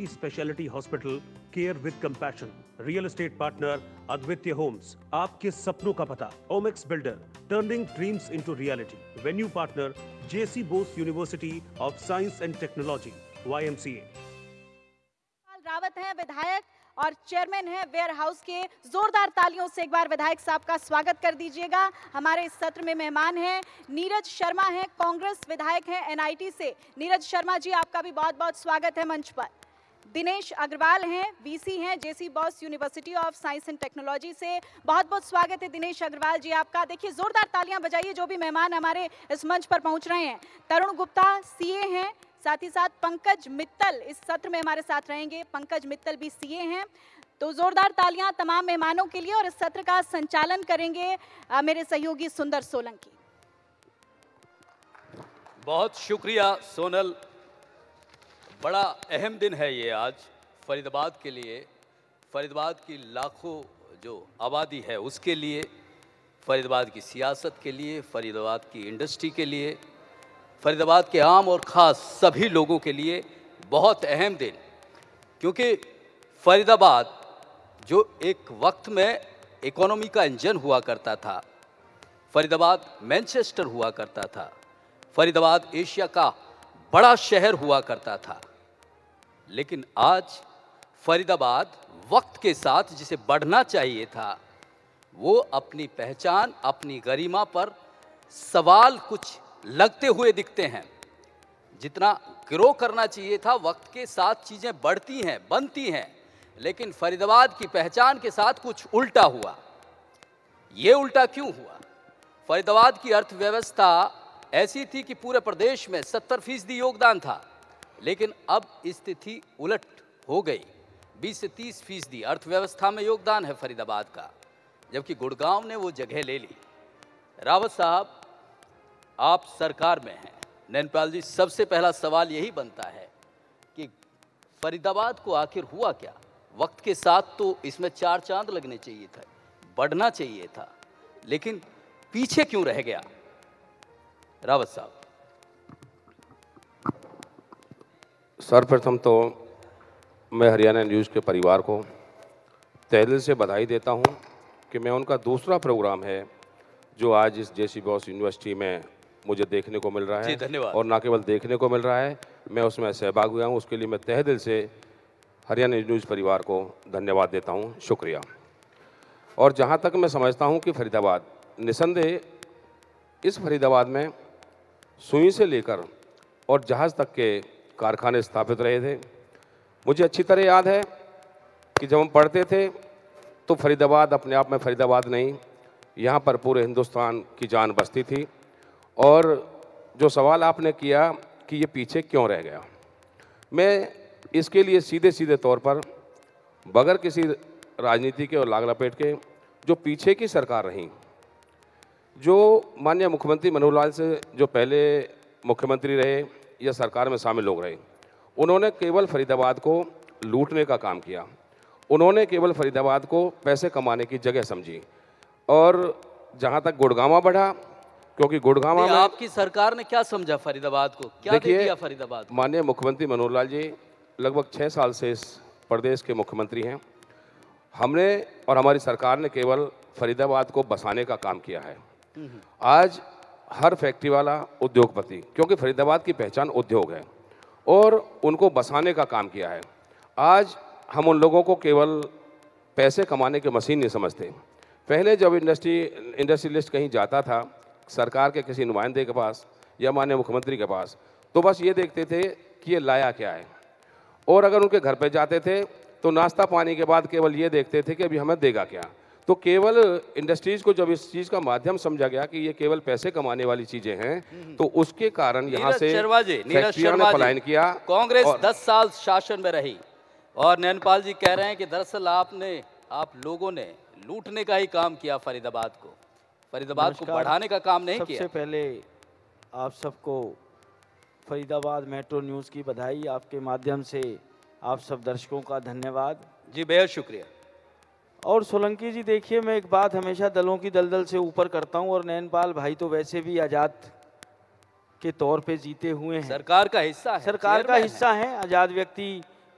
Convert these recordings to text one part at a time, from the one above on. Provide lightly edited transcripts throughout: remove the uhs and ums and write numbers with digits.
Multi speciality hospital, care with compassion, real estate partner Advitiya Homes, आपके सपनों का पता, Omaxe builder, turning dreams into reality, venue partner J C Bose university of science and technology, YMCA। Rawat हैं विधायक और chairman हैं ware house के। जोरदार तालियों से एक बार विधायक साहब का स्वागत कर दीजिएगा। हमारे इस सत्र में मेहमान हैं नीरज शर्मा हैं, कांग्रेस विधायक हैं NIT से। नीरज शर्मा जी, आपका भी बहुत बहुत स्वागत है मंच पर। दिनेश अग्रवाल हैं, VC हैं J C Bose university of science and technology से। बहुत बहुत स्वागत है दिनेश अग्रवाल जी आपका। देखिए, जोरदार तालियां बजाइए जो भी मेहमान हमारे इस मंच पर पहुंच रहे हैं। तरुण गुप्ता CA हैं, साथ ही साथ पंकज मित्तल इस सत्र में हमारे साथ रहेंगे। पंकज मित्तल भी CA हैं। तो जोरदार तालियां तमाम मेहमानों के लिए। और इस सत्र का संचालन करेंगे मेरे सहयोगी सुंदर सोलंकी। बहुत शुक्रिया सोनल। बड़ा अहम दिन है ये आज फरीदाबाद के लिए, फरीदाबाद की लाखों जो आबादी है उसके लिए, फरीदाबाद की सियासत के लिए, फरीदाबाद की इंडस्ट्री के लिए, फरीदाबाद के आम और ख़ास सभी लोगों के लिए बहुत अहम दिन। क्योंकि फरीदाबाद जो एक वक्त में इकोनॉमी का इंजन हुआ करता था, फरीदाबाद मैनचेस्टर हुआ करता था, फरीदाबाद एशिया का बड़ा शहर हुआ करता था, लेकिन आज फरीदाबाद वक्त के साथ जिसे बढ़ना चाहिए था वो अपनी पहचान, अपनी गरिमा पर सवाल कुछ लगते हुए दिखते हैं। जितना ग्रो करना चाहिए था, वक्त के साथ चीज़ें बढ़ती हैं, बनती हैं, लेकिन फरीदाबाद की पहचान के साथ कुछ उल्टा हुआ। ये उल्टा क्यों हुआ? फरीदाबाद की अर्थव्यवस्था ऐसी थी कि पूरे प्रदेश में 70% योगदान था, लेकिन अब स्थिति उलट हो गई। 20 से 30% अर्थव्यवस्था में योगदान है फरीदाबाद का, जबकि गुड़गांव ने वो जगह ले ली। रावत साहब, आप सरकार में हैं। नैनपाल जी, सबसे पहला सवाल यही बनता है कि फरीदाबाद को आखिर हुआ क्या? वक्त के साथ तो इसमें 4 चांद लगने चाहिए था, बढ़ना चाहिए था, लेकिन पीछे क्यों रह गया? रावत साहब। सर्वप्रथम तो मैं हरियाणा न्यूज़ के परिवार को तहे दिल से बधाई देता हूं कि मैं उनका दूसरा प्रोग्राम है जो आज इस जेसी बॉस यूनिवर्सिटी में मुझे देखने को मिल रहा है। धन्यवाद। और ना केवल देखने को मिल रहा है, मैं उसमें सहभागी हुआ हूँ। उसके लिए मैं तहे दिल से हरियाणा न्यूज़ परिवार को धन्यवाद देता हूँ, शुक्रिया। और जहाँ तक मैं समझता हूँ कि फरीदाबाद, निसंदेह इस फरीदाबाद में सुई से लेकर और जहाज़ तक के कारखाने स्थापित रहे थे। मुझे अच्छी तरह याद है कि जब हम पढ़ते थे तो फरीदाबाद अपने आप में फरीदाबाद नहीं, यहाँ पर पूरे हिंदुस्तान की जान बसती थी। और जो सवाल आपने किया कि ये पीछे क्यों रह गया, मैं इसके लिए सीधे सीधे तौर पर बगैर किसी राजनीति के और लाग लपेट के, जो पीछे की सरकार रही, जो माननीय मुख्यमंत्री मनोहर लाल से जो पहले मुख्यमंत्री रहे या सरकार में शामिल लोग रहे, उन्होंने केवल फरीदाबाद को लूटने का काम किया। उन्होंने केवल फरीदाबाद को पैसे कमाने की जगह समझी। और जहाँ तक गुड़गांवा बढ़ा, क्योंकि गुड़गांवा में आपकी सरकार ने क्या समझा फरीदाबाद को, क्या दे दिया फरीदाबाद? माननीय मुख्यमंत्री मनोहर लाल जी लगभग 6 साल से इस प्रदेश के मुख्यमंत्री हैं। हमने और हमारी सरकार ने केवल फरीदाबाद को बसाने का काम किया है। आज हर फैक्ट्री वाला उद्योगपति, क्योंकि फरीदाबाद की पहचान उद्योग है, और उनको बसाने का काम किया है। आज हम उन लोगों को केवल पैसे कमाने की मशीन नहीं समझते। पहले जब इंडस्ट्रियलिस्ट कहीं जाता था सरकार के किसी नुमाइंदे के पास या माननीय मुख्यमंत्री के पास, तो बस ये देखते थे कि ये लाया क्या है। और अगर उनके घर पे जाते थे तो नाश्ता पानी के बाद केवल ये देखते थे कि अभी हमें देगा क्या। तो केवल इंडस्ट्रीज को जब इस चीज़ का माध्यम समझा गया कि ये केवल पैसे कमाने वाली चीज़ें हैं, तो उसके कारण यहाँ से फैक्ट्रियों ने पलायन किया। कांग्रेस 10 साल शासन में रही और नैनपाल जी कह रहे हैं कि दरअसल आप लोगों ने लूटने का ही काम किया फरीदाबाद को, फरीदाबाद को बढ़ाने का काम नहीं किया। सबसे पहले आप सबको फरीदाबाद मेट्रो न्यूज़ की बधाई, आपके माध्यम से आप सब दर्शकों का धन्यवाद जी, बेहद शुक्रिया। और सोलंकी जी, देखिए, मैं एक बात हमेशा दलों की दलदल से ऊपर करता हूं, और नैनपाल भाई तो वैसे भी आज़ाद के तौर पे जीते हुए हैं, सरकार का हिस्सा है, सरकार का हिस्सा है, आज़ाद व्यक्ति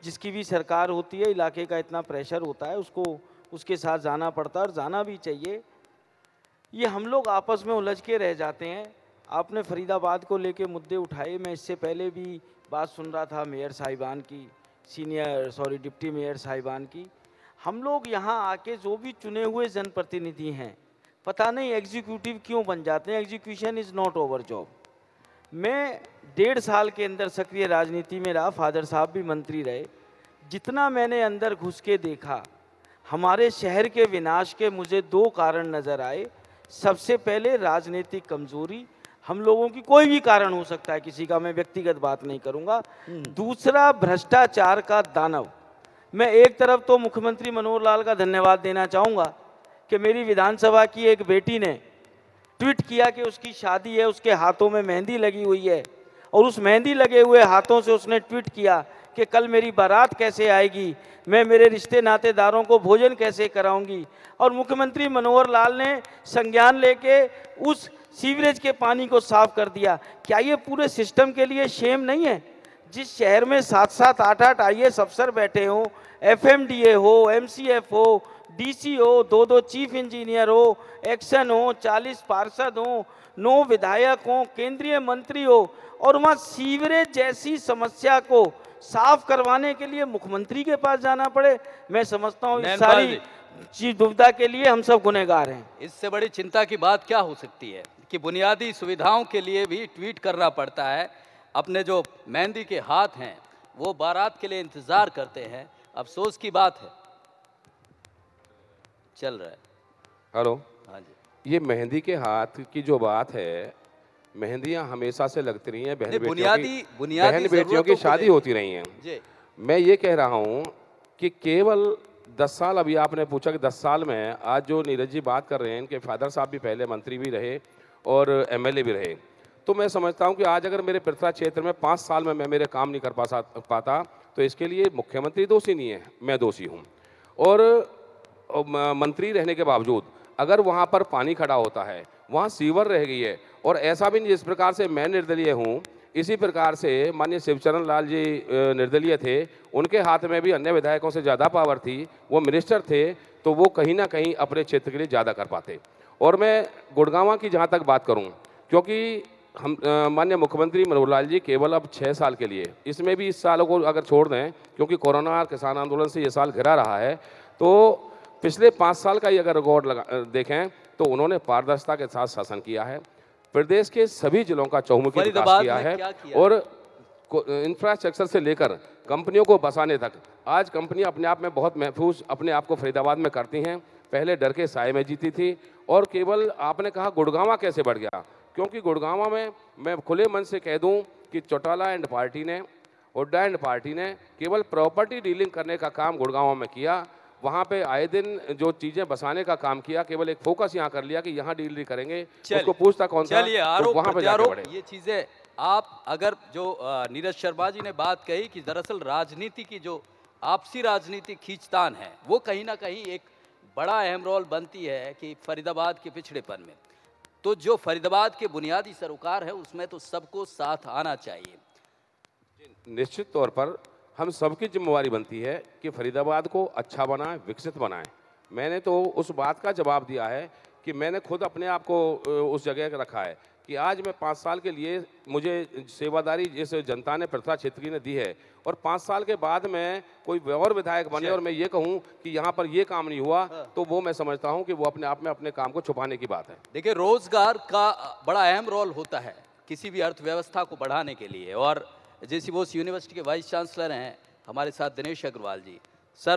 जिसकी भी सरकार होती है, इलाके का इतना प्रेशर होता है, उसको उसके साथ जाना पड़ता है और जाना भी चाहिए। ये हम लोग आपस में उलझ के रह जाते हैं। आपने फरीदाबाद को लेके मुद्दे उठाए, मैं इससे पहले भी बात सुन रहा था मेयर साहिबान की, डिप्टी मेयर साहिबान की। हम लोग यहाँ आके जो भी चुने हुए जनप्रतिनिधि हैं, पता नहीं एग्जीक्यूटिव क्यों बन जाते हैं। Execution is not over job. मैं 1.5 साल के अंदर सक्रिय राजनीति में रहा, फादर साहब भी मंत्री रहे। जितना मैंने अंदर घुस के देखा, हमारे शहर के विनाश के मुझे 2 कारण नज़र आए। सबसे पहले राजनीतिक कमजोरी, हम लोगों की कोई भी कारण हो सकता है, किसी का मैं व्यक्तिगत बात नहीं करूंगा। दूसरा भ्रष्टाचार का दानव। मैं एक तरफ तो मुख्यमंत्री मनोहर लाल का धन्यवाद देना चाहूँगा कि मेरी विधानसभा की एक बेटी ने ट्वीट किया कि उसकी शादी है, उसके हाथों में मेहंदी लगी हुई है, और उस मेहंदी लगे हुए हाथों से उसने ट्वीट किया कि कल मेरी बारात कैसे आएगी, मैं मेरे रिश्ते नातेदारों को भोजन कैसे कराऊंगी। और मुख्यमंत्री मनोहर लाल ने संज्ञान लेके उस सीवरेज के पानी को साफ कर दिया। क्या ये पूरे सिस्टम के लिए शेम नहीं है? जिस शहर में 7-7, 8-8 IAS अफसर बैठे हों, FMDA हो, MCF हो, DC हो, 2-2 चीफ इंजीनियर हो, एक्शन हो, 40 पार्षद हो, 9 विधायक हो, केंद्रीय मंत्री हो, और वहाँ सीवरेज जैसी समस्या को साफ करवाने के लिए मुख्यमंत्री के पास जाना पड़े। मैं समझता हूँ इस सारी चीज दुविधा के लिए हम सब गुनहगार हैं। इससे बड़ी चिंता की बात क्या हो सकती है कि बुनियादी सुविधाओं के लिए भी ट्वीट करना पड़ता है। अपने जो मेहंदी के हाथ हैं वो बारात के लिए इंतजार करते हैं। अफसोस की बात है। चल रहा है। हेलो। हाँ जी। ये मेहंदी के हाथ की जो बात है, मेहंदियां हमेशा से लगती रही हैं, बहन बेटियों की शादी होती रही हैं। मैं ये कह रहा हूँ कि केवल 10 साल, अभी आपने पूछा कि 10 साल में, आज जो नीरज जी बात कर रहे हैं, इनके फादर साहब भी पहले मंत्री भी रहे और MLA भी रहे, तो मैं समझता हूँ कि आज अगर मेरे पृथ्वी क्षेत्र में 5 साल में मैं मेरे काम नहीं कर पाता तो इसके लिए मुख्यमंत्री दोषी नहीं है, मैं दोषी हूँ। और मंत्री रहने के बावजूद अगर वहाँ पर पानी खड़ा होता है, वहाँ सीवर रह गई है, और ऐसा भी नहीं जिस प्रकार से मैं निर्दलीय हूँ, इसी प्रकार से माननीय शिवचरण लाल जी निर्दलीय थे, उनके हाथ में भी अन्य विधायकों से ज़्यादा पावर थी, वो मिनिस्टर थे, तो वो कहीं ना कहीं अपने क्षेत्र के लिए ज़्यादा कर पाते। और मैं गुड़गांव की जहाँ तक बात करूँ, क्योंकि हम माननीय मुख्यमंत्री मनोहर लाल जी केवल अब 6 साल के लिए, इसमें भी इस सालों को अगर छोड़ दें, क्योंकि कोरोना और किसान आंदोलन से ये साल घिरा रहा है, तो पिछले 5 साल का ही अगर रिकॉर्ड देखें तो उन्होंने पारदर्शिता के साथ शासन किया है। प्रदेश के सभी जिलों का चहुमुखी विकास किया है, और इंफ्रास्ट्रक्चर से लेकर कंपनियों को बसाने तक। आज कंपनियां अपने आप में बहुत महफूज अपने आप को फरीदाबाद में करती हैं। पहले डर के साए में जीती थी, और केवल आपने कहा गुड़गांव कैसे बढ़ गया, क्योंकि गुड़गांव में मैं खुले मन से कह दूं कि चौटाला एंड पार्टी ने, हुड्डा एंड पार्टी ने केवल प्रॉपर्टी डीलिंग करने का काम गुड़गांव में किया। वहाँ पे आए दिन जो चीजें बसाने का काम किया, केवल एक फोकस यहाँ कर लिया कि यहाँ डील करेंगे, उसको पूछता कौन था, तो वहाँ पे जाके बढ़े। ये चीजें आप अगर जो नीरज शर्मा जी ने बात कही कि दरअसल राजनीति की जो आपसी राजनीति खींचतान है, वो कहीं ना कहीं एक बड़ा अहम रोल बनती है कि फरीदाबाद के पिछड़ेपन में। तो जो फरीदाबाद के बुनियादी सरोकार है उसमें तो सबको साथ आना चाहिए। निश्चित तौर पर हम सबकी जिम्मेवारी बनती है कि फरीदाबाद को अच्छा बनाएं, विकसित बनाएं। मैंने तो उस बात का जवाब दिया है कि मैंने खुद अपने आप को उस जगह रखा है कि आज मैं 5 साल के लिए मुझे सेवादारी जिस जनता ने पृथ्वी क्षेत्र की ने दी है, और 5 साल के बाद मैं कोई और विधायक बने और मैं ये कहूँ कि यहाँ पर ये काम नहीं हुआ, तो वो मैं समझता हूँ कि वो अपने आप में अपने काम को छुपाने की बात है। देखिए, रोजगार का बड़ा अहम रोल होता है किसी भी अर्थव्यवस्था को बढ़ाने के लिए, और जेसी बोस यूनिवर्सिटी के वाइस चांसलर हैं हमारे साथ दिनेश अग्रवाल जी। सर,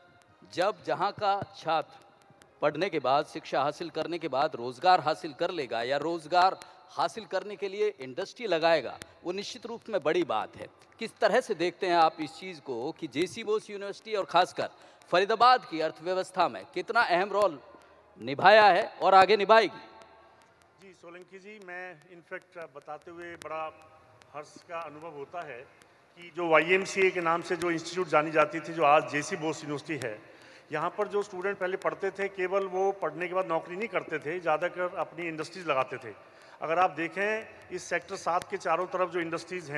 जब जहाँ का छात्र पढ़ने के बाद, शिक्षा हासिल करने के बाद रोजगार हासिल कर लेगा या रोजगार हासिल करने के लिए इंडस्ट्री लगाएगा, वो निश्चित रूप में बड़ी बात है। किस तरह से देखते हैं आप इस चीज़ को कि जेसी बोस यूनिवर्सिटी और खासकर फरीदाबाद की अर्थव्यवस्था में कितना अहम रोल निभाया है और आगे निभाएगी? जी सोलंकी जी, मैं इनफैक्ट बताते हुए बड़ा हर्ष का अनुभव होता है कि जो YMCA के नाम से जो इंस्टीट्यूट जानी जाती थी, जो आज जेसी बोस यूनिवर्सिटी है, यहाँ पर जो स्टूडेंट पहले पढ़ते थे, केवल वो पढ़ने के बाद नौकरी नहीं करते थे, ज़्यादातर अपनी इंडस्ट्रीज लगाते थे। अगर आप देखें इस सेक्टर 7 के चारों तरफ जो इंडस्ट्रीज़ हैं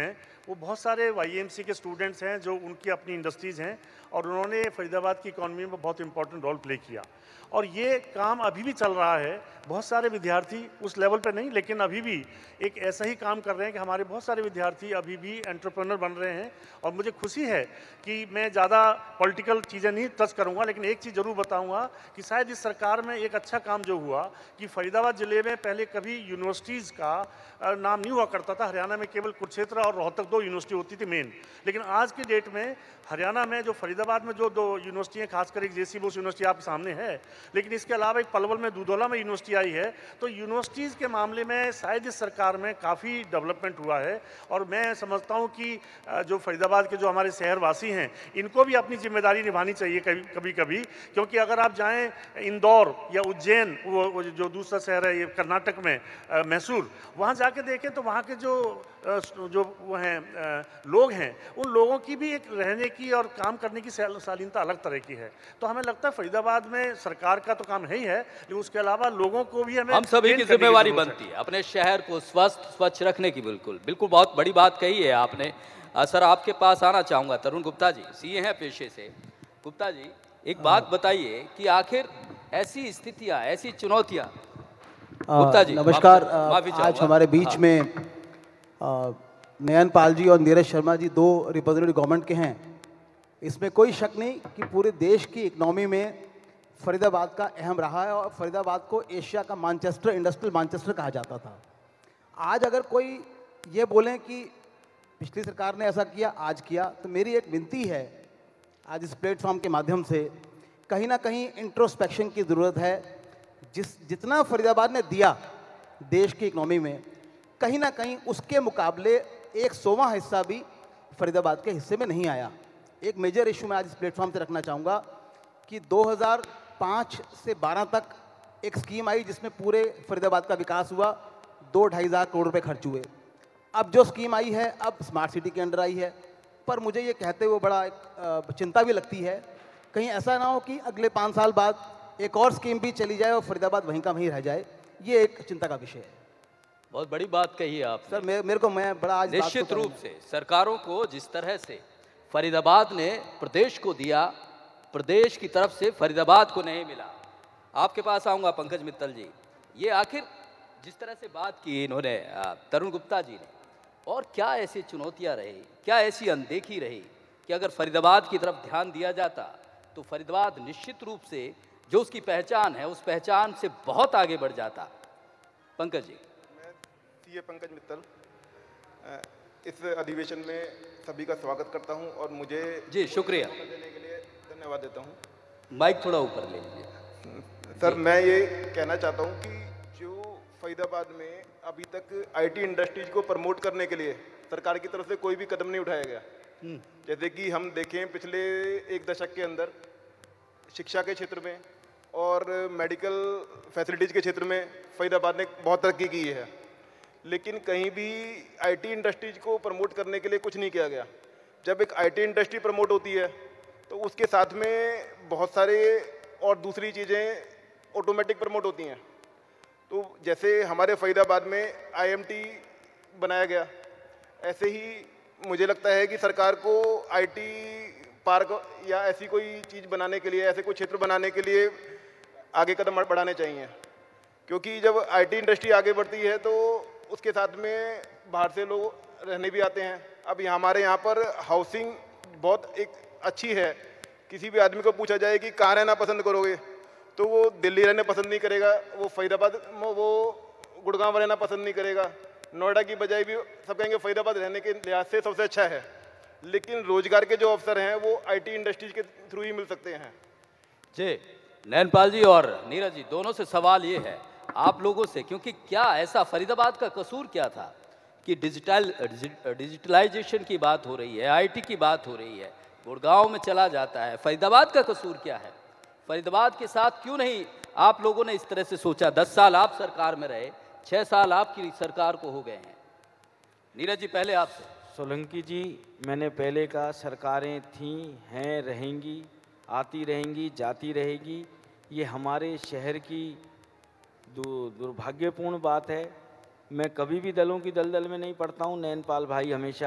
वो बहुत सारे YMCA के स्टूडेंट्स हैं जो उनकी अपनी इंडस्ट्रीज़ हैं और उन्होंने फरीदाबाद की इकॉनमी में बहुत इंपॉर्टेंट रोल प्ले किया और ये काम अभी भी चल रहा है। बहुत सारे विद्यार्थी उस लेवल पे नहीं, लेकिन अभी भी एक ऐसा ही काम कर रहे हैं कि हमारे बहुत सारे विद्यार्थी अभी भी एंटरप्रेन्योर बन रहे हैं। और मुझे खुशी है कि मैं ज़्यादा पॉलिटिकल चीज़ें नहीं टच करूँगा, लेकिन एक चीज़ ज़रूर बताऊँगा कि शायद इस सरकार में एक अच्छा काम जो हुआ कि फरीदाबाद ज़िले में पहले कभी यूनिवर्सिटीज़ का नाम नहीं हुआ करता था। हरियाणा में केवल कुरुक्षेत्र और रोहतक 2 यूनिवर्सिटी होती थी मेन, लेकिन आज की डेट में हरियाणा में जो फरीदाबाद में जो 2 यूनिवर्सिटी हैं, खासकर एक JC बोस यूनिवर्सिटी आपके सामने है, लेकिन इसके अलावा एक पलवल में दूधौला में यूनिवर्सिटी आई है। तो यूनिवर्सिटीज़ के मामले में शायद इस सरकार में काफ़ी डेवलपमेंट हुआ है और मैं समझता हूँ कि जो फरीदाबाद के जो हमारे शहरवासी हैं इनको भी अपनी जिम्मेदारी निभानी चाहिए कभी कभी, क्योंकि अगर आप जाएँ इंदौर या उज्जैन, वो जो दूसरा शहर है ये कर्नाटक में मैसूर, वहाँ जाके देखें तो वहाँ के जो वो हैं लोग हैं, उन लोगों की भी एक रहने की और काम करने की शालीनता अलग तरह की है। तो हमें लगता है फरीदाबाद में सरकार का तो काम है ही है, लेकिन उसके अलावा लोगों को भी हम सभी की जिम्मेवारी बनती है अपने शहर को स्वच्छ रखने की। बिल्कुल बहुत बड़ी बात कही है आपने। सर आपके पास आना चाहूँगा, तरुण गुप्ता जी CA हैं पेशे से। गुप्ता जी एक बात बताइए कि आखिर ऐसी स्थितियाँ, ऐसी चुनौतियाँ। गुप्ता जी नमस्कार। आज हमारे बीच में नयन पाल जी और नीरज शर्मा जी 2 रिप्रेजेंटेटिव गवर्नमेंट के हैं। इसमें कोई शक नहीं कि पूरे देश की इकनॉमी में फरीदाबाद का अहम रहा है और फरीदाबाद को एशिया का मानचेस्टर, इंडस्ट्रियल मानचेस्टर कहा जाता था। आज अगर कोई ये बोलें कि पिछली सरकार ने ऐसा किया, आज किया, तो मेरी एक विनती है आज इस प्लेटफॉर्म के माध्यम से, कहीं ना कहीं इंट्रोस्पेक्शन की ज़रूरत है। जितना फरीदाबाद ने दिया देश की इकनॉमी में, कहीं ना कहीं उसके मुकाबले 100वां हिस्सा भी फरीदाबाद के हिस्से में नहीं आया। एक मेजर इशू मैं आज इस प्लेटफॉर्म से रखना चाहूँगा कि 2005 से 12 तक एक स्कीम आई जिसमें पूरे फरीदाबाद का विकास हुआ, 2-2.5 हज़ार करोड़ रुपए खर्च हुए। अब जो स्कीम आई है अब स्मार्ट सिटी के अंडर आई है, पर मुझे ये कहते हुए बड़ा चिंता भी लगती है कहीं ऐसा ना हो कि अगले 5 साल बाद एक और स्कीम भी चली जाए और फरीदाबाद वहीं का वहीं रह जाए। ये एक चिंता का विषय है। बहुत बड़ी बात कही है आप सर। मेरे को मैं बड़ा आज निश्चित रूप से सरकारों को जिस तरह से फरीदाबाद ने प्रदेश को दिया, प्रदेश की तरफ से फरीदाबाद को नहीं मिला। आपके पास आऊँगा पंकज मित्तल जी। ये आखिर जिस तरह से बात की इन्होंने तरुण गुप्ता जी ने, और क्या ऐसी चुनौतियाँ रही, क्या ऐसी अनदेखी रही कि अगर फरीदाबाद की तरफ ध्यान दिया जाता तो फरीदाबाद निश्चित रूप से जो उसकी पहचान है उस पहचान से बहुत आगे बढ़ जाता। पंकज जी। मैं CA पंकज मित्तल इस अधिवेशन में सभी का स्वागत करता हूं और मुझे जी शुक्रिया देने के लिए धन्यवाद देता हूं। माइक थोड़ा ऊपर ले लीजिए। सर मैं ये कहना चाहता हूं कि जो फरीदाबाद में अभी तक IT इंडस्ट्रीज को प्रमोट करने के लिए सरकार की तरफ से कोई भी कदम नहीं उठाया गया। जैसे कि हम देखें पिछले 1 दशक के अंदर शिक्षा के क्षेत्र में और मेडिकल फैसिलिटीज़ के क्षेत्र में फरीदाबाद ने बहुत तरक्की की है, लेकिन कहीं भी IT इंडस्ट्रीज को प्रमोट करने के लिए कुछ नहीं किया गया। जब एक IT इंडस्ट्री प्रमोट होती है तो उसके साथ में बहुत सारे और दूसरी चीज़ें ऑटोमेटिक प्रमोट होती हैं। तो जैसे हमारे फरीदाबाद में IMT बनाया गया, ऐसे ही मुझे लगता है कि सरकार को IT पार्क या ऐसी कोई चीज़ बनाने के लिए, ऐसे कोई क्षेत्र बनाने के लिए आगे कदम बढ़ाने चाहिए, क्योंकि जब IT इंडस्ट्री आगे बढ़ती है तो उसके साथ में बाहर से लोग रहने भी आते हैं। अब हमारे यहाँ पर हाउसिंग बहुत एक अच्छी है। किसी भी आदमी को पूछा जाए कि कहाँ रहना पसंद करोगे तो वो दिल्ली रहना पसंद नहीं करेगा, वो फरीदाबाद वो गुड़गांव रहना पसंद नहीं करेगा, नोएडा की बजाय भी सब कहेंगे फरीदाबाद रहने के लिहाज से सबसे अच्छा है। लेकिन रोजगार के जो अवसर हैं वो IT इंडस्ट्रीज के थ्रू ही मिल सकते हैं। जी नयनपाल जी और नीरज जी, दोनों से सवाल ये है आप लोगों से, क्योंकि क्या ऐसा फरीदाबाद का कसूर क्या था कि डिजिटलाइजेशन की बात हो रही है, IT की बात हो रही है, गुड़गांव में चला जाता है, फरीदाबाद का कसूर क्या है? फरीदाबाद के साथ क्यों नहीं आप लोगों ने इस तरह से सोचा? 10 साल आप सरकार में रहे, 6 साल आपकी सरकार को हो गए हैं। नीरज जी पहले आपसे। सोलंकी जी, मैंने पहले कहा सरकारें थीं, हैं, रहेंगी, आती रहेंगी, जाती रहेगी। ये हमारे शहर की दुर्भाग्यपूर्ण बात है। मैं कभी भी दलों की दलदल में नहीं पड़ता हूँ। नयनपाल भाई हमेशा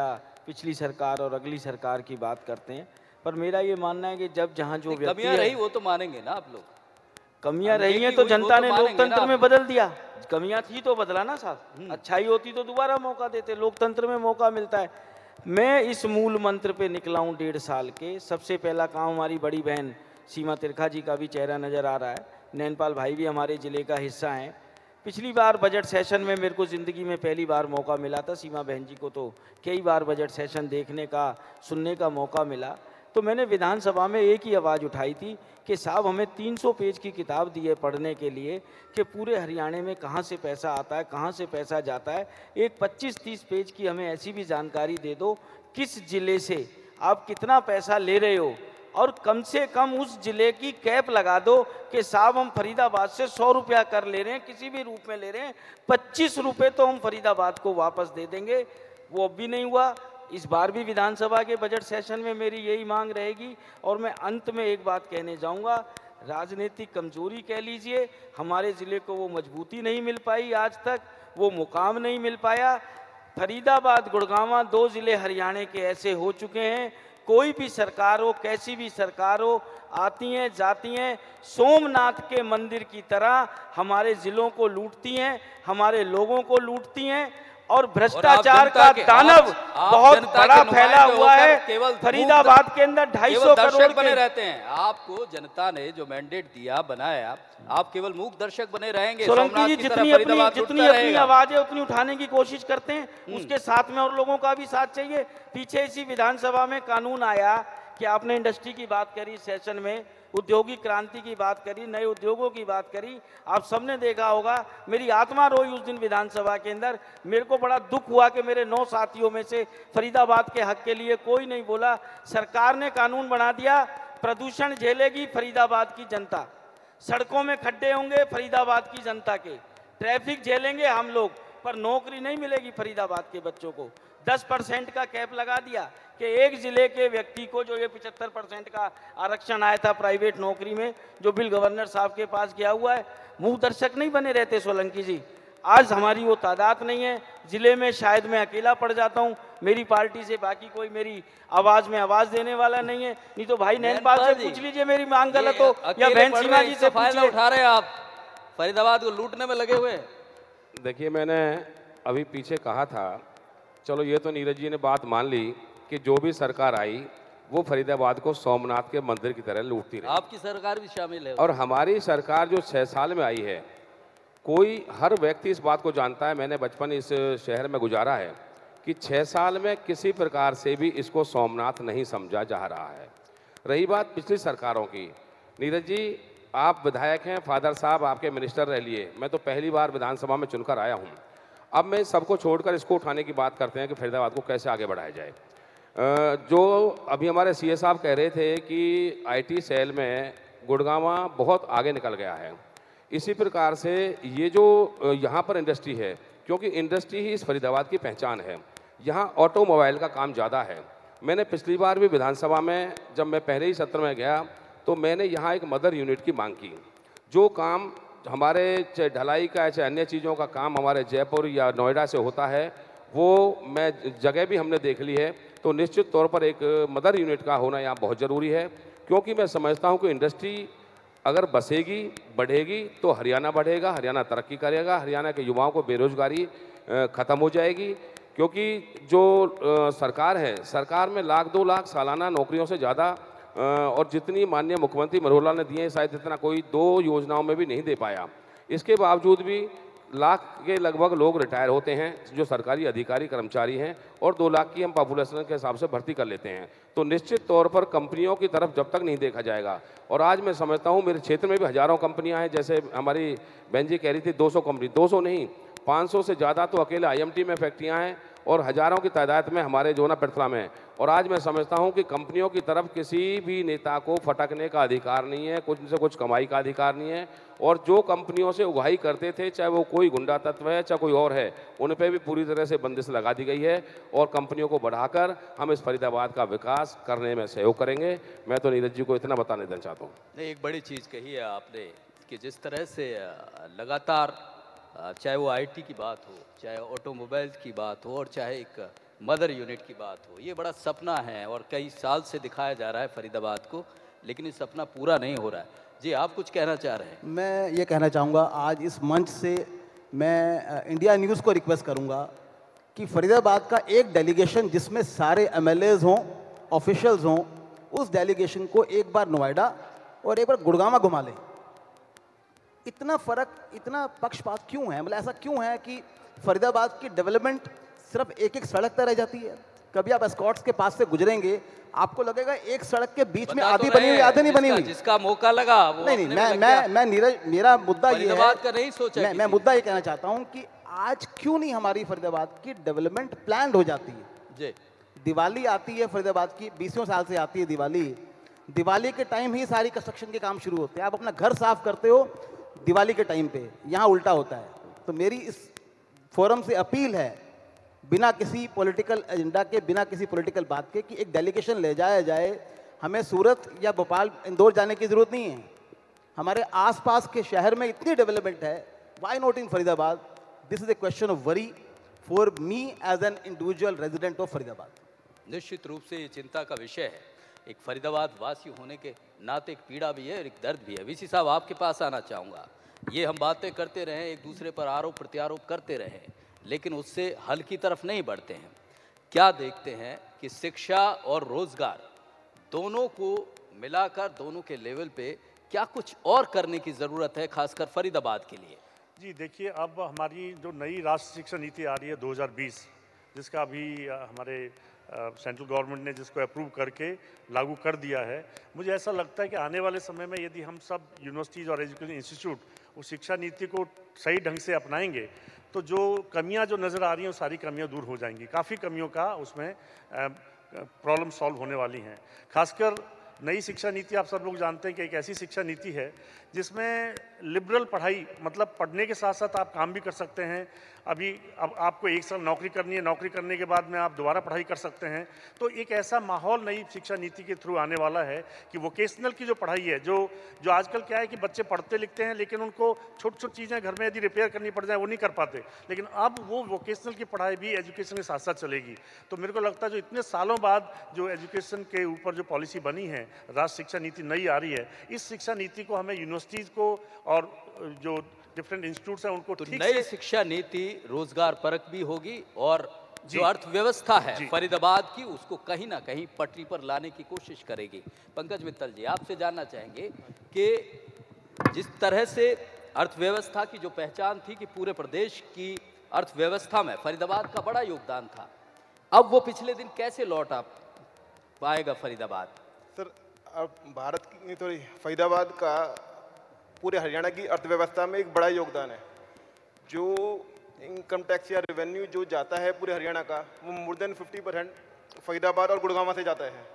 पिछली सरकार और अगली सरकार की बात करते हैं, पर मेरा ये मानना है कि जब जहाँ जो व्यक्ति कमियां रही वो तो मानेंगे ना आप लोग। कमियां रही हैं अनदेखी तो हुई, वो जनता तो ने मानेंगे लोकतंत्र ना में आप। बदल दिया। कमियां थी तो बदला ना साहब, अच्छाई होती तो दोबारा मौका देते, लोकतंत्र में मौका मिलता है। मैं इस मूल मंत्र पे निकला हूँ 1.5 साल के। सबसे पहला काम, हमारी बड़ी बहन सीमा तिरखा जी का भी चेहरा नज़र आ रहा है, नैनपाल भाई भी हमारे ज़िले का हिस्सा हैं। पिछली बार बजट सेशन में मेरे को ज़िंदगी में पहली बार मौका मिला था, सीमा बहन जी को तो कई बार बजट सेशन देखने का, सुनने का मौका मिला। तो मैंने विधानसभा में एक ही आवाज़ उठाई थी कि साहब हमें 300 पेज की किताब दी है पढ़ने के लिए कि पूरे हरियाणा में कहाँ से पैसा आता है, कहाँ से पैसा जाता है। एक 25-30 पेज की हमें ऐसी भी जानकारी दे दो, किस ज़िले से आप कितना पैसा ले रहे हो, और कम से कम उस ज़िले की कैप लगा दो कि साहब हम फरीदाबाद से 100 रुपया कर ले रहे हैं, किसी भी रूप में ले रहे हैं, 25 रुपये तो हम फरीदाबाद को वापस दे देंगे। वो अब भी नहीं हुआ। इस बार भी विधानसभा के बजट सेशन में मेरी यही मांग रहेगी। और मैं अंत में एक बात कहने जाऊंगा, राजनीतिक कमजोरी कह लीजिए, हमारे ज़िले को वो मजबूती नहीं मिल पाई, आज तक वो मुकाम नहीं मिल पाया। फरीदाबाद, गुड़गांव 2 ज़िले हरियाणा के ऐसे हो चुके हैं, कोई भी सरकार हो, कैसी भी सरकार हो, आती हैं जाती हैं, सोमनाथ के मंदिर की तरह हमारे ज़िलों को लूटती हैं, हमारे लोगों को लूटती हैं, और भ्रष्टाचार का दानव बहुत बड़ा फैला हुआ है। फरीदाबाद के अंदर 250 करोड़ बने रहते हैं। आपको जनता ने जो मैंडेट दिया, बनाया, आप केवल मूक दर्शक बने रहेंगे। सोलंकी जी जितनी अपनी आवाज है उतनी उठाने की कोशिश करते हैं, उसके साथ में और लोगों का भी साथ चाहिए। पीछे इसी विधानसभा में कानून आया कि आपने इंडस्ट्री की बात करी, सेशन में औद्योगिक क्रांति की बात करी, नए उद्योगों की बात करी, आप सबने देखा होगा। मेरी आत्मा रोई उस दिन विधानसभा के अंदर। मेरे को बड़ा दुख हुआ कि मेरे 9 साथियों में से फरीदाबाद के हक के लिए कोई नहीं बोला। सरकार ने कानून बना दिया, प्रदूषण झेलेगी फरीदाबाद की जनता, सड़कों में खड्डे होंगे फरीदाबाद की जनता के, ट्रैफिक झेलेंगे हम लोग, पर नौकरी नहीं मिलेगी फरीदाबाद के बच्चों को। 10% का कैप लगा दिया कि एक ज़िले के व्यक्ति को, जो ये 75% का आरक्षण आया था प्राइवेट नौकरी में, जो बिल गवर्नर साहब के पास गया हुआ है। मुंह दर्शक नहीं बने रहते सोलंकी जी। आज हमारी वो तादाद नहीं है, ज़िले में शायद मैं अकेला पड़ जाता हूँ, मेरी पार्टी से बाकी कोई मेरी आवाज़ में आवाज़ देने वाला नहीं है। नहीं तो भाई नैनपाल से पूछ लीजिए मेरी मांग गलत हो, या बहन सीमा जी से फायदा उठा रहे हैं आप, फरीदाबाद को लूटने में लगे हुए। देखिए, मैंने अभी पीछे कहा था, चलो ये तो नीरज जी ने बात मान ली कि जो भी सरकार आई वो फरीदाबाद को सोमनाथ के मंदिर की तरह लूटती रही। आपकी सरकार भी शामिल है। और हमारी सरकार जो 6 साल में आई है, कोई हर व्यक्ति इस बात को जानता है, मैंने बचपन इस शहर में गुजारा है, कि 6 साल में किसी प्रकार से भी इसको सोमनाथ नहीं समझा जा रहा है। रही बात पिछली सरकारों की, नीरज जी आप विधायक हैं, फादर साहब आपके मिनिस्टर रह लिए, मैं तो पहली बार विधानसभा में चुनकर आया हूँ। अब मैं सबको छोड़कर इसको उठाने की बात करते हैं कि फरीदाबाद को कैसे आगे बढ़ाया जाए। जो अभी हमारे सीए साहब कह रहे थे कि आईटी सेल में गुड़गांव बहुत आगे निकल गया है, इसी प्रकार से ये जो यहाँ पर इंडस्ट्री है, क्योंकि इंडस्ट्री ही इस फरीदाबाद की पहचान है, यहाँ ऑटोमोबाइल का काम ज़्यादा है। मैंने पिछली बार भी विधानसभा में जब मैं पहले ही सत्र में गया तो मैंने यहाँ एक मदर यूनिट की मांग की। जो काम हमारे चाहे ढलाई का चाहे अन्य चीज़ों का काम हमारे जयपुर या नोएडा से होता है, वो मैं जगह भी हमने देख ली है, तो निश्चित तौर पर एक मदर यूनिट का होना यहाँ बहुत ज़रूरी है। क्योंकि मैं समझता हूँ कि इंडस्ट्री अगर बसेगी, बढ़ेगी तो हरियाणा बढ़ेगा, हरियाणा तरक्की करेगा, हरियाणा के युवाओं को बेरोजगारी ख़त्म हो जाएगी। क्योंकि जो सरकार है, सरकार में 1-2 लाख सालाना नौकरियों से ज़्यादा, और जितनी माननीय मुख्यमंत्री मनोहर लाल ने दिए हैं शायद इतना कोई 2 योजनाओं में भी नहीं दे पाया। इसके बावजूद भी लाख के लगभग लोग रिटायर होते हैं जो सरकारी अधिकारी कर्मचारी हैं, और 2 लाख की हम पॉपुलेशन के हिसाब से भर्ती कर लेते हैं। तो निश्चित तौर पर कंपनियों की तरफ जब तक नहीं देखा जाएगा, और आज मैं समझता हूँ मेरे क्षेत्र में भी हज़ारों कंपनियाँ हैं, जैसे हमारी बहन जी कह रही थी 200 कंपनी, 200 नहीं 500 से ज़्यादा तो अकेले IMT में फैक्ट्रियाँ हैं, और हज़ारों की तादाद में हमारे जो ना पेट्रा में। और आज मैं समझता हूं कि कंपनियों की तरफ किसी भी नेता को फटकने का अधिकार नहीं है, कुछ से कुछ कमाई का अधिकार नहीं है। और जो कंपनियों से उगाही करते थे, चाहे वो कोई गुंडा तत्व है चाहे कोई और है, उन पर भी पूरी तरह से बंदिश लगा दी गई है। और कंपनियों को बढ़ाकर हम इस फरीदाबाद का विकास करने में सहयोग करेंगे। मैं तो नीरज जी को इतना बताने देना चाहता हूँ। नहीं, एक बड़ी चीज़ कही है आपने कि जिस तरह से लगातार चाहे वो IT की बात हो, चाहे ऑटोमोबाइल की बात हो, और चाहे एक मदर यूनिट की बात हो। ये बड़ा सपना है और कई साल से दिखाया जा रहा है फरीदाबाद को, लेकिन ये सपना पूरा नहीं हो रहा है। जी, आप कुछ कहना चाह रहे हैं? मैं ये कहना चाहूँगा, आज इस मंच से मैं इंडिया न्यूज़ को रिक्वेस्ट करूँगा कि फरीदाबाद का एक डेलीगेशन जिसमें सारे एमएलएज हों, ऑफिशियल्स हों, उस डेलीगेशन को एक बार नोएडा और एक बार गुड़गांव घुमा लें। इतना फ़र्क, इतना पक्षपात क्यों है? मतलब ऐसा क्यों है कि फरीदाबाद की डेवलपमेंट सिर्फ एक एक सड़क पर रह जाती है? कभी आप एस्कॉर्ट्स के पास से गुजरेंगे, आपको लगेगा एक सड़क के बीच में आधी बनी हुई, आधी नहीं बनी हुई। जिसका मौका लगा वो नहीं, मैं नीरज, मेरा मुद्दा ये है, का नहीं सोचा मैं मुद्दा ये कहना चाहता हूँ कि आज क्यों नहीं हमारी फरीदाबाद की डेवलपमेंट प्लान हो जाती है? जी, दिवाली आती है फरीदाबाद की, 20 साल से आती है दिवाली। दिवाली के टाइम ही सारी कंस्ट्रक्शन के काम शुरू होते हैं। आप अपना घर साफ करते हो दिवाली के टाइम पे, यहाँ उल्टा होता है। तो मेरी इस फोरम से अपील है, बिना किसी पॉलिटिकल एजेंडा के, बिना किसी पॉलिटिकल बात के, कि एक डेलीगेशन ले जाया जाए। हमें सूरत या भोपाल, इंदौर जाने की ज़रूरत नहीं है। हमारे आसपास के शहर में इतनी डेवलपमेंट है, why not in Faridabad? This is a question of worry for me as an individual resident of Faridabad. निश्चित रूप से ये चिंता का विषय है। एक फरीदाबाद वासी होने के नाते एक पीड़ा भी है और एक दर्द भी है। वीसी साहब, आपके पास आना चाहूँगा। ये हम बातें करते रहें, एक दूसरे पर आरोप प्रत्यारोप करते रहें, लेकिन उससे हल की तरफ नहीं बढ़ते हैं। क्या देखते हैं कि शिक्षा और रोजगार दोनों को मिलाकर, दोनों के लेवल पे क्या कुछ और करने की ज़रूरत है, खासकर फरीदाबाद के लिए? जी देखिए, अब हमारी जो नई राष्ट्रीय शिक्षा नीति आ रही है 2020, जिसका अभी हमारे सेंट्रल गवर्नमेंट ने जिसको अप्रूव करके लागू कर दिया है, मुझे ऐसा लगता है कि आने वाले समय में यदि हम सब यूनिवर्सिटीज़ और एजुकेशन इंस्टीट्यूट उस शिक्षा नीति को सही ढंग से अपनाएंगे तो जो कमियां जो नज़र आ रही हैं वो सारी कमियां दूर हो जाएंगी। काफ़ी कमियों का उसमें प्रॉब्लम सॉल्व होने वाली हैं। खासकर नई शिक्षा नीति, आप सब लोग जानते हैं कि एक ऐसी शिक्षा नीति है जिसमें लिबरल पढ़ाई, मतलब पढ़ने के साथ साथ आप काम भी कर सकते हैं। अभी अब आपको 1 साल नौकरी करनी है, नौकरी करने के बाद में आप दोबारा पढ़ाई कर सकते हैं। तो एक ऐसा माहौल नई शिक्षा नीति के थ्रू आने वाला है कि वोकेशनल की जो पढ़ाई है, जो आजकल क्या है कि बच्चे पढ़ते लिखते हैं लेकिन उनको छोटी छोटी चीज़ें घर में यदि रिपेयर करनी पड़ जाए वो नहीं कर पाते, लेकिन अब वो वोकेशनल की पढ़ाई भी एजुकेशन के साथ साथ चलेगी। तो मेरे को लगता है जो इतने सालों बाद जो एजुकेशन के ऊपर जो पॉलिसी बनी है, राष्ट्रीय शिक्षा नीति नई आ रही है, इस शिक्षा नीति को हमें यूनिवर्सिटीज़ को और जो डिफरेंट इंस्टीट्यूट्स हैं उनको तो ठीक नई से शिक्षा नीति रोजगार परक भी होगी और जो अर्थव्यवस्था है फरीदाबाद की उसको कहीं ना कहीं पटरी पर लाने की कोशिश करेगी। पंकज मित्तल जी, आपसे जानना चाहेंगे कि जिस तरह से अर्थव्यवस्था की जो पहचान थी कि पूरे प्रदेश की अर्थव्यवस्था में फरीदाबाद का बड़ा योगदान था, अब वो पिछले दिन कैसे लौट आ पाएगा फरीदाबाद? सर, अब भारत की तो फरीदाबाद का पूरे हरियाणा की अर्थव्यवस्था में एक बड़ा योगदान है। जो इनकम टैक्स या रेवेन्यू जो जाता है पूरे हरियाणा का, वो मोर देन 50% फरीदाबाद और गुड़गांव से जाता है।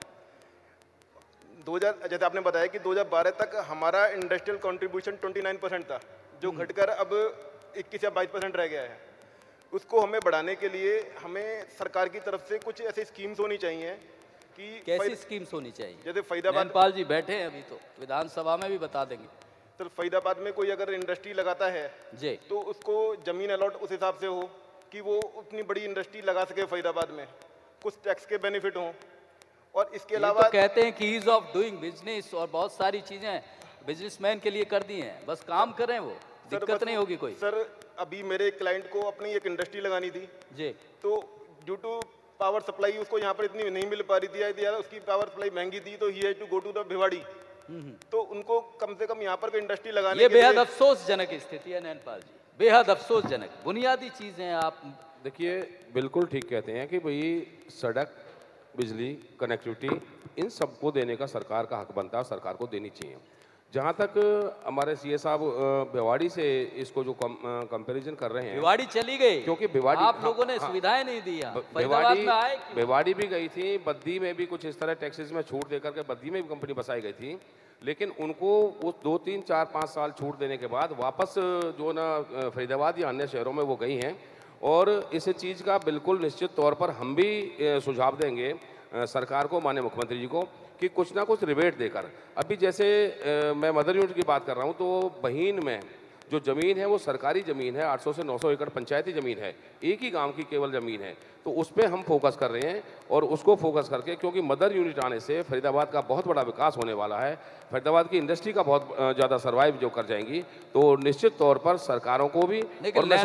2000, जैसे आपने बताया कि 2012 तक हमारा इंडस्ट्रियल कंट्रीब्यूशन 29% था, जो घटकर अब 21 या 22% रह गया है। उसको हमें बढ़ाने के लिए हमें सरकार की तरफ से कुछ ऐसी स्कीम्स होनी चाहिए कि कैसी स्कीम्स होनी चाहिए? जैसे फरीदाबाद, नैनपाल जी बैठे हैं अभी, तो विधानसभा में भी बता देंगे। तो फरीदाबाद में कोई अगर इंडस्ट्री लगाता है जी, तो उसको जमीन अलॉट उस हिसाब से हो कि वो उतनी बड़ी इंडस्ट्री लगा सके फरीदाबाद में, कुछ टैक्स के बेनिफिट हों। और इसके अलावा तो कहते हैं कि ईज ऑफ डूइंग बिजनेस और बहुत सारी चीजें बिजनेसमैन के लिए कर दी हैं, बस काम करें, वो दिक्कत नहीं होगी कोई। सर, अभी मेरे क्लाइंट को अपनी एक इंडस्ट्री लगानी थी जी, तो ड्यू टू पावर सप्लाई उसको यहाँ पर इतनी नहीं मिल पा रही थी, या उसकी पावर सप्लाई महंगी थी, तो he has to go to the Bhiwadi. तो उनको कम से कम यहाँ पर कोई इंडस्ट्री लगाने ये के बेहद लिए अफसोसजनक स्थिति है नैनपाल जी, बेहद अफसोसजनक। बुनियादी चीजें आप देखिए, बिल्कुल ठीक कहते हैं कि भाई सड़क, बिजली, कनेक्टिविटी, इन सबको देने का सरकार का हक बनता है, सरकार को देनी चाहिए। जहाँ तक हमारे सीए साहब भिवाड़ी से इसको जो कंपैरिजन कर रहे हैं, भिवाड़ी चली गई क्योंकि भिवाड़ी आप लोगों ने सुविधाएं नहीं दी। फरीदाबाद में आए, भिवाड़ी भी गई थी, बद्दी में भी कुछ इस तरह टैक्सेस में छूट देकर के बद्दी में भी कंपनी बसाई गई थी, लेकिन उनको उस 2, 3, 4, 5 साल छूट देने के बाद वापस जो ना फरीदाबाद या अन्य शहरों में वो गई हैं। और इस चीज़ का बिल्कुल निश्चित तौर पर हम भी सुझाव देंगे सरकार को, माननीय मुख्यमंत्री जी को, कि कुछ ना कुछ रिबेट देकर। अभी जैसे मैं मदर यूनिट की बात कर रहा हूँ, तो बहीन में जो ज़मीन है वो सरकारी ज़मीन है, 800 से 900 एकड़ पंचायती ज़मीन है, एक ही गांव की केवल ज़मीन है, तो उस पर हम फोकस कर रहे हैं और उसको फोकस करके, क्योंकि मदर यूनिट आने से फरीदाबाद का बहुत बड़ा विकास होने वाला है, फरीदाबाद की इंडस्ट्री का बहुत ज़्यादा सर्वाइव जो कर जाएंगी, तो निश्चित तौर पर सरकारों को भी, और मैं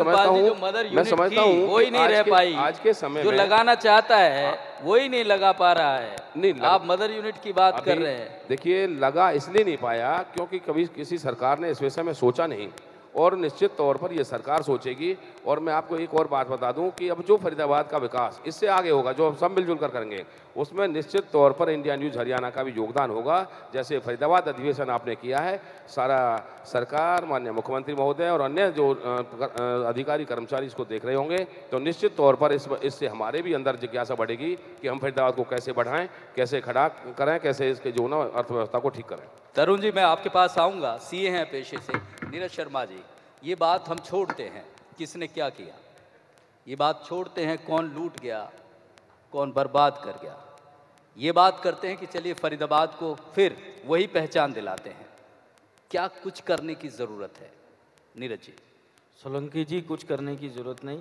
समझता हूँ वही नहीं रह पाई, आज के समय जो में लगाना चाहता है वही नहीं लगा पा रहा है। नहीं, आप मदर यूनिट की बात कर रहे हैं। देखिए, लगा इसलिए नहीं पाया क्योंकि कभी किसी सरकार ने इस विषय में सोचा नहीं, और निश्चित तौर पर ये सरकार सोचेगी। और मैं आपको एक और बात बता दूं कि अब जो फरीदाबाद का विकास इससे आगे होगा, जो हम सब मिलजुल कर करेंगे, उसमें निश्चित तौर पर इंडिया न्यूज़ हरियाणा का भी योगदान होगा। जैसे फरीदाबाद अधिवेशन आपने किया है, सारा सरकार, माननीय मुख्यमंत्री महोदय और अन्य जो अधिकारी कर्मचारी इसको देख रहे होंगे, तो निश्चित तौर पर इससे हमारे भी अंदर जिज्ञासा बढ़ेगी कि हम फरीदाबाद को कैसे बढ़ाएं, कैसे खड़ा करें, कैसे इसके जो ना अर्थव्यवस्था को ठीक करें। तरुण जी, मैं आपके पास आऊँगा, सीए हैं पेशे से। नीरज शर्मा जी, ये बात हम छोड़ते हैं किसने क्या किया, ये बात छोड़ते हैं कौन लूट गया, कौन बर्बाद कर गया, ये बात करते हैं कि चलिए फरीदाबाद को फिर वही पहचान दिलाते हैं। क्या कुछ करने की ज़रूरत है नीरज जी? सोलंकी जी, कुछ करने की ज़रूरत नहीं।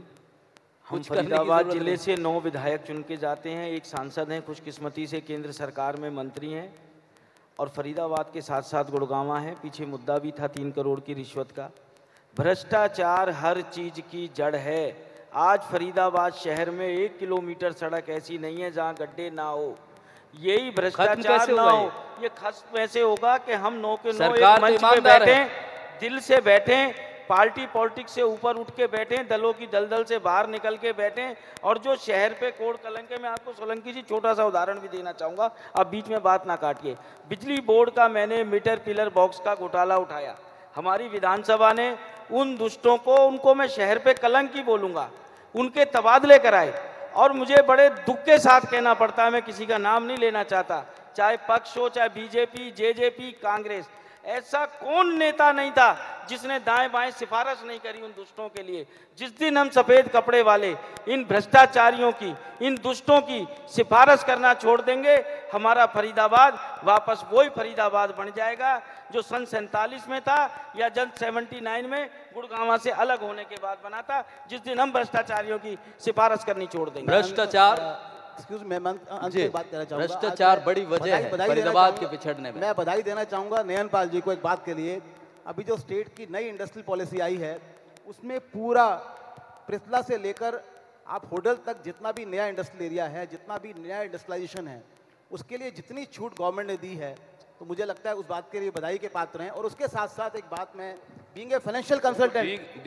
हम फरीदाबाद जिले से 9 विधायक चुन के जाते हैं, एक सांसद हैं, खुशकिस्मती से केंद्र सरकार में मंत्री हैं, और फरीदाबाद के साथ साथ गुड़गांवा है। पीछे मुद्दा भी था 3 करोड़ की रिश्वत का। भ्रष्टाचार हर चीज़ की जड़ है। आज फरीदाबाद शहर में 1 किलोमीटर सड़क ऐसी नहीं है जहां गड्ढे ना हो। यही भ्रष्टाचार ना हो, ये खत्म कैसे होगा कि हम 9 के 9 एक मंच पे बैठें, दिल से बैठें, पार्टी पॉलिटिक्स से ऊपर उठ के बैठें, दलों की दलदल से बाहर निकल के बैठें, और जो शहर पे कोड़ कलंक है। मैं आपको सोलंकी जी छोटा सा उदाहरण भी देना चाहूँगा, आप बीच में बात ना काटिए। बिजली बोर्ड का मैंने मीटर पिलर बॉक्स का घोटाला उठाया, हमारी विधानसभा ने उन दुष्टों को, उनको मैं शहर पे कलंक ही बोलूँगा, उनके तबादले कराए। और मुझे बड़े दुख के साथ कहना पड़ता है, मैं किसी का नाम नहीं लेना चाहता, चाहे पक्ष हो, चाहे बीजेपी, जेजेपी, कांग्रेस, ऐसा कौन नेता नहीं था जिसने दाएं बाएं सिफारिश नहीं करी उन दुष्टों के लिए। जिस दिन हम सफ़ेद कपड़े वाले इन भ्रष्टाचारियों की, इन दुष्टों की सिफारिश करना छोड़ देंगे, हमारा फरीदाबाद वापस वही फरीदाबाद बन जाएगा जो सन 47 में था, या जन 79 में गुड़गांवा से अलग होने के बाद बना था। जिस दिन हम भ्रष्टाचारियों की सिफारिश करनी छोड़ देंगे। भ्रष्टाचार, एक्सक्यूज मैं एक बात कहना चाहूँगा। भ्रष्टाचार बड़ी वजह है फरीदाबाद के पिछड़ने में। मैं बधाई देना चाहूँगा नयन पाल जी को एक बात के लिए। अभी जो स्टेट की नई इंडस्ट्रियल पॉलिसी आई है, उसमें पूरा पृथला से लेकर आप होटल तक जितना भी नया इंडस्ट्रियल एरिया है, जितना भी नया इंडस्ट्रियलाइजेशन है, उसके लिए जितनी छूट गवर्नमेंट ने दी है, तो मुझे लगता है उस बात के लिए बधाई के पात्र हैं। और उसके साथ साथ एक बात मैं being a financial consultant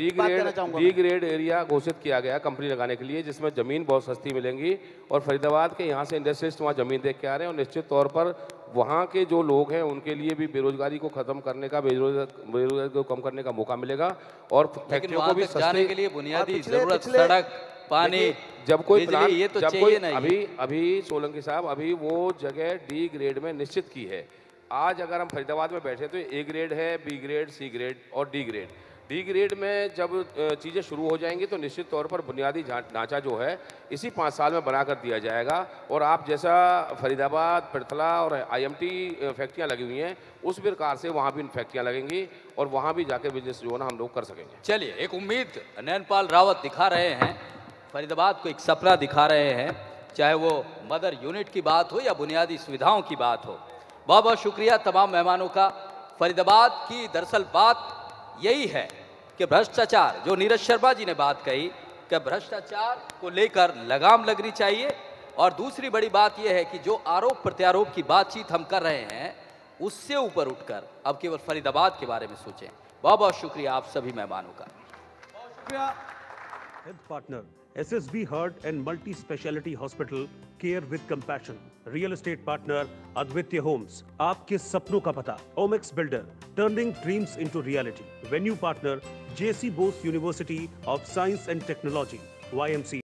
D grade area घोषित किया गया कंपनी लगाने के लिए, जिसमें ज़मीन बहुत सस्ती मिलेंगी, और फरीदाबाद के यहाँ से इंडस्ट्रियलिस्ट वहाँ ज़मीन देख के आ रहे हैं, और निश्चित तौर पर वहाँ के जो लोग हैं उनके लिए भी बेरोजगारी को खत्म करने का, बेरोजगारी को कम करने का मौका मिलेगा। और फैक्ट्रियों को भी जाने के लिए बुनियादी जरूरत, सड़क, पानी, जब कोई प्लान, ये तो चाहिए नहीं। अभी सोलंकी साहब, अभी वो जगह डी ग्रेड में निश्चित की है। आज अगर हम फरीदाबाद में बैठे तो ए ग्रेड है, बी ग्रेड, सी ग्रेड और डी ग्रेड। डी ग्रेड में जब चीज़ें शुरू हो जाएंगी तो निश्चित तौर पर बुनियादी ढांचा जो है इसी 5 साल में बना कर दिया जाएगा। और आप जैसा फरीदाबाद, पृथला और IMT फैक्ट्रियाँ लगी हुई हैं, उस प्रकार से वहाँ भी फैक्ट्रियाँ लगेंगी, और वहाँ भी जाके बिजनेस जो है ना हम लोग कर सकेंगे। चलिए, एक उम्मीद नयनपाल रावत दिखा रहे हैं, फरीदाबाद को एक सपना दिखा रहे हैं, चाहे वो मदर यूनिट की बात हो या बुनियादी सुविधाओं की बात हो। बहुत बहुत शुक्रिया तमाम मेहमानों का। फरीदाबाद की दरअसल बात यही है कि भ्रष्टाचार, जो नीरज शर्मा जी ने बात कही कि भ्रष्टाचार को लेकर लगाम लगनी चाहिए, और दूसरी बड़ी बात यह है कि जो आरोप प्रत्यारोप की बातचीत हम कर रहे हैं, उससे ऊपर उठकर अब केवल फरीदाबाद के बारे में सोचें। बहुत बहुत शुक्रिया आप सभी मेहमानों का। Health partner SSB Heart and Multi Speciality Hospital, Care with Compassion. Real estate partner Advitya Homes, आपके सपनों का पता। Omex Builder, turning dreams into reality. Venue partner JC Bose University of Science and Technology, YMC.